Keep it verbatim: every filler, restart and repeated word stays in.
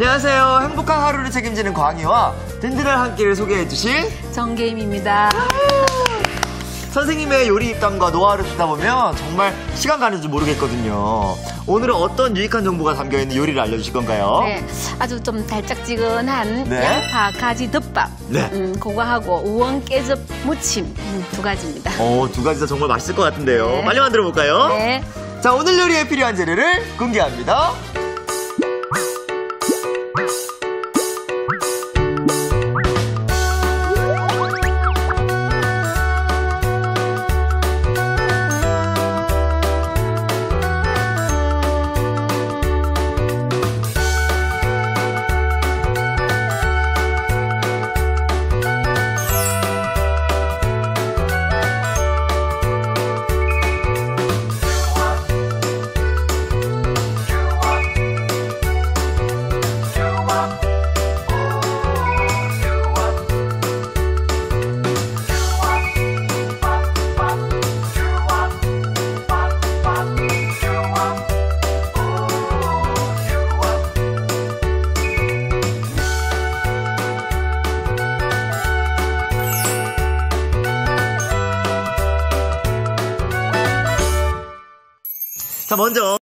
안녕하세요. 행복한 하루를 책임지는 광희와 든든한 한 끼를 소개해주실 정게임입니다. 선생님의 요리 입담과 노하우를 듣다 보면 정말 시간 가는 줄 모르겠거든요. 오늘은 어떤 유익한 정보가 담겨있는 요리를 알려주실 건가요? 네, 아주 좀 달짝지근한 네. 양파 가지 덮밥. 네. 음, 그거 하고 우엉 깨즙 무침 음, 두 가지입니다. 어, 두 가지 다 정말 맛있을 것 같은데요. 네. 빨리 만들어 볼까요? 네. 자, 오늘 요리에 필요한 재료를 공개합니다. 자, 먼저